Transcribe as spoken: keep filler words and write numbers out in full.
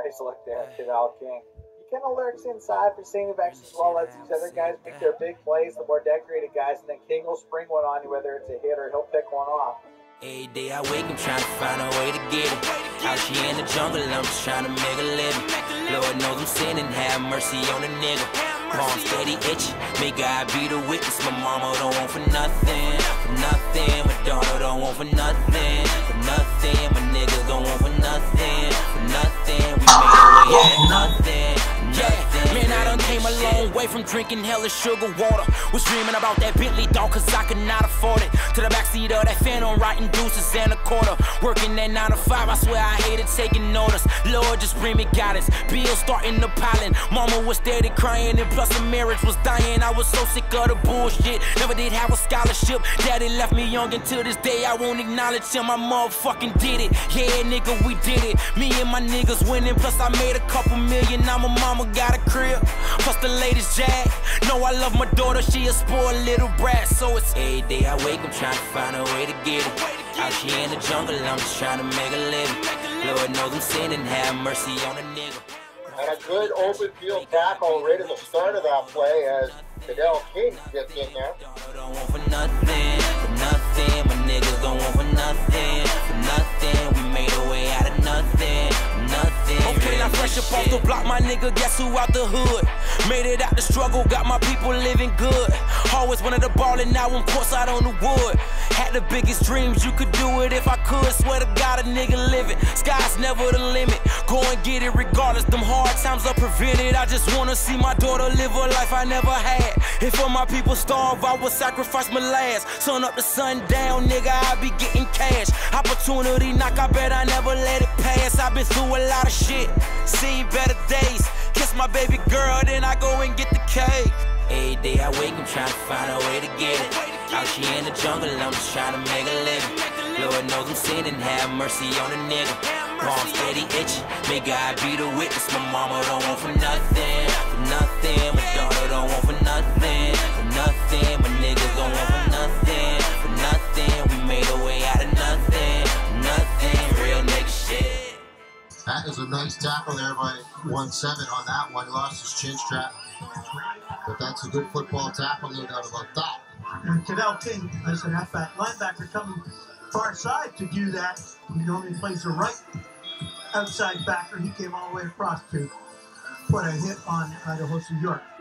Nice look there, Kadel King. You can alerts inside for StFX as well as these other guys make their big plays, the more decorated guys, and then King will spring one on you, whether it's a hit or he'll pick one off. Every day I wake, I'm trying to find a way to get it. Out here in the jungle, I'm just trying to make a living. Lord knows I'm sinning, have mercy on a nigga. Palm steady itch, may God be the witness. My mama don't want for nothing, for nothing. My daughter don't want for nothing, for nothing. My niggas don't want for nothing, for nothing. We made a way out of nothing. Yeah, man, I done came a long way from drinking hella sugar water. Was dreaming about that Bentley dog cause I could not afford it. To the backseat of that Phantom, writing deuces and a quarter. Working that nine to five, I swear I hated taking orders. Lord, just bring me guidance. Bills starting to piling. Mama was steady crying and plus the marriage was dying. I was so sick of the bullshit. Never did have a scholarship. Daddy left me young until this day I won't acknowledge him. I motherfucking did it. Yeah, nigga, we did it. Me and my niggas winning. Plus I made a couple million. Now my mama got a crib, plus the latest jag. Know I love my daughter, she a spoiled little brat. So it's every day I wake, I'm trying to find a way to get it. Out here in the jungle, I'm just trying to make a living. Lord knows I'm sinning, have mercy on a nigga. And a good open field tackle right at the start of that play as Kadel King gets in there. Don't want for nothing, for nothing. My niggas don't want for nothing, for nothing. We made a way out of nothing, nothing. Okay, now fresh up off the block, my nigga, guess who out the hood? Made it out the struggle, got my people living good. Always wanted to ball and now I'm courtside on the wood. Had the biggest dreams, you could do it if I could. Swear to God, a nigga living. Sky's never the limit. Go and get it regardless, them hard times are prevented. I just wanna see my daughter live a life I never had. If all my people starve, I would sacrifice my last. Sun up to sundown, nigga, I be getting cash. Opportunity knock, I bet I never let it pass. I've been through a lot of shit, seen better days. Kiss my baby girl, then I go and get the cake. Every day I wake, I'm trying to find a way to get it. Out here in the jungle, I'm just trying to make a living. Lord knows I'm sinning, have mercy on a nigga. Palm steady itch, may God be the witness. My mama don't want for nothing, for nothing. My daughter don't want for nothing, for nothing. My niggas don't want for nothing, for nothing. We made a way out of nothing, nothing. Real nigga shit. That is a nice tackle there by one seven on that one. He lost his chin strap. But that's a good football tackle, no doubt about that. And Kadel King, as an halfback linebacker, coming far side to do that. He normally plays the right outside backer. He came all the way across to put a hit on Idaho York.